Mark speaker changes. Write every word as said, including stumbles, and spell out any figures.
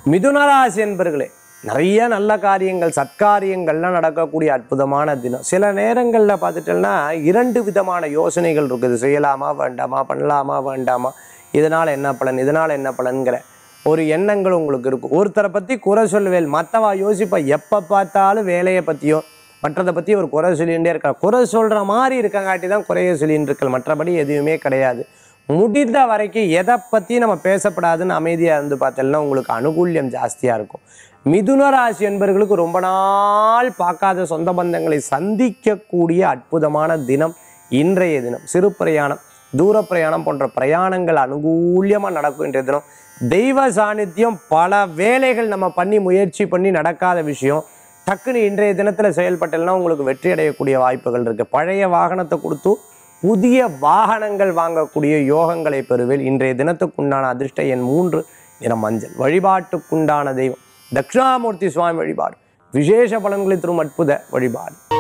Speaker 1: மிதுனராசி என்பர்களே, நிறைய நல்ல காரியங்கள் சத்காரியங்கள்லாம் நடக்கக்கூடிய அற்புதமான தினம். சில நேரங்களில் பார்த்துட்டோம்னா இரண்டு விதமான யோசனைகள் இருக்குது. செய்யலாமா வேண்டாமா, பண்ணலாமா வேண்டாமா, இதனால் என்ன பலன், இதனால் என்ன பலன்கிற ஒரு எண்ணங்கள் உங்களுக்கு இருக்கும். ஒருத்தரை பற்றி குறை சொல்லுவேல், மற்றவா யோசிப்பா எப்போ பார்த்தாலும் வேலையை பற்றியோ மற்றதை பற்றி ஒரு குறை சொல்லிகிட்டே இருக்கா. குறை சொல்கிற மாதிரி இருக்கங்காட்டி தான் குறைய சொல்லின்னு இருக்கல், மற்றபடி எதுவுமே கிடையாது. முடிந்த வரைக்கும் எதை பற்றி நம்ம பேசப்படாதுன்னு அமைதியாக இருந்து பார்த்தோம்னா உங்களுக்கு அனுகூல்யம் ஜாஸ்தியாக இருக்கும். மிதுன ராசி என்பவர்களுக்கு ரொம்ப நாள் பார்க்காத சொந்த பந்தங்களை சந்திக்கக்கூடிய அற்புதமான தினம் இன்றைய தினம். சிறு பிரயாணம், தூர பிரயாணம் போன்ற பிரயாணங்கள் அனுகூல்யமாக நடக்கும் இன்றைய தினம். தெய்வ சாநித்தியம், பல வேலைகள் நம்ம பண்ணி முயற்சி பண்ணி நடக்காத விஷயம் டக்குன்னு இன்றைய தினத்தில் செயல்பட்டல்னா உங்களுக்கு வெற்றி அடையக்கூடிய வாய்ப்புகள் இருக்குது. பழைய வாகனத்தை கொடுத்து புதிய வாகனங்கள் வாங்கக்கூடிய யோகங்களை பெறுவேல். இன்றைய தினத்துக்குண்டான அதிர்ஷ்ட எண் மூன்று, நிறம் மஞ்சள். வழிபாட்டுக்குண்டான தெய்வம் தட்சிணாமூர்த்தி சுவாமி வழிபாடு விசேஷ பலன்களை தரும் அற்புத வழிபாடு.